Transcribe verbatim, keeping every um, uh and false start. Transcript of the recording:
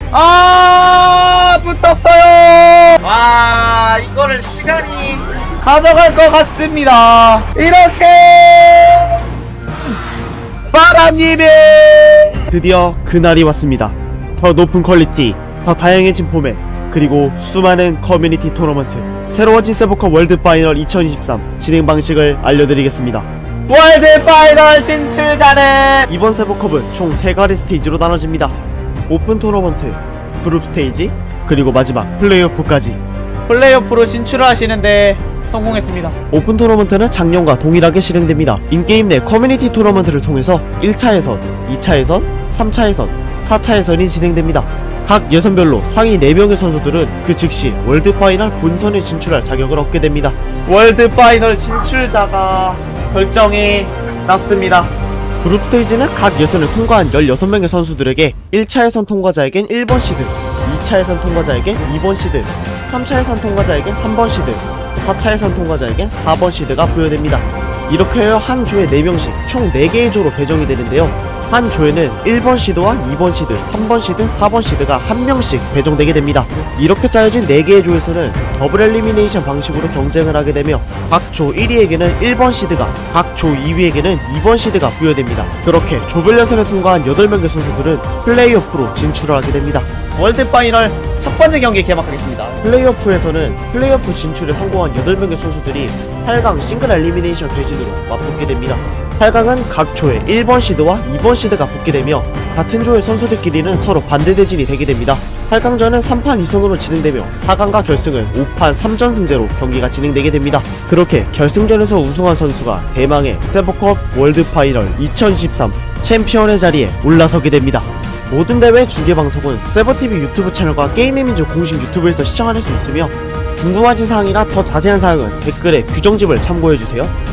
아, 붙었어요. 와, 이거를 시간이 가져갈 것 같습니다. 이렇게 바람님이 드디어 그날이 왔습니다. 더 높은 퀄리티, 더 다양해진 포맷, 그리고 수많은 커뮤니티 토너먼트, 새로워진 세버컵 월드 파이널 이천이십삼 진행 방식을 알려드리겠습니다. 월드 파이널 진출자는 이번 세버컵은 총 세 가지 스테이지로 나눠집니다. 오픈 토너먼트, 그룹 스테이지, 그리고 마지막 플레이오프까지. 플레이오프로 진출을 하시는데 성공했습니다. 오픈 토너먼트는 작년과 동일하게 진행됩니다. 인게임 내 커뮤니티 토너먼트를 통해서 일 차 예선, 이 차 예선, 삼 차 예선, 사 차 예선이 진행됩니다. 각 예선별로 상위 네 명의 선수들은 그 즉시 월드 파이널 본선에 진출할 자격을 얻게 됩니다. 월드 파이널 진출자가 결정이 났습니다. 그룹 스테이지는 각 예선을 통과한 열여섯 명의 선수들에게 일 차 예선 통과자에겐 일 번 시드, 이 차 예선 통과자에겐 이 번 시드, 삼 차 예선 통과자에겐 삼 번 시드, 사 차 예선 통과자에겐 사 번 시드가 부여됩니다. 이렇게 하여 한 조에 네 명씩 총 네 개의 조로 배정이 되는데요. 한 조에는 일 번 시드와 이 번 시드, 삼 번 시드, 사 번 시드가 한 명씩 배정되게 됩니다. 이렇게 짜여진 네 개의 조에서는 더블 엘리미네이션 방식으로 경쟁을 하게 되며 각 조 일 위에게는 일 번 시드가, 각 조 이 위에게는 이 번 시드가 부여됩니다. 그렇게 조별 예선을 통과한 여덟 명의 선수들은 플레이오프로 진출을 하게 됩니다. 월드 파이널 첫 번째 경기 개막하겠습니다. 플레이오프에서는 플레이오프 진출에 성공한 여덟 명의 선수들이 팔 강 싱글 엘리미네이션 대진으로 맞붙게 됩니다. 팔 강은 각 조에 일 번 시드와 이 번 시드가 붙게 되며 같은 조의 선수들끼리는 서로 반대 대진이 되게 됩니다. 팔 강전은 삼 판 이 승으로 진행되며 사 강과 결승은 오 판 삼 전승제로 경기가 진행되게 됩니다. 그렇게 결승전에서 우승한 선수가 대망의 세버컵 월드 파이널 이천이십삼 챔피언의 자리에 올라서게 됩니다. 모든 대회 중계방송은 세버티비 유튜브 채널과 게임의 민족 공식 유튜브에서 시청하실 수 있으며 궁금하신 사항이나 더 자세한 사항은 댓글에 규정집을 참고해주세요.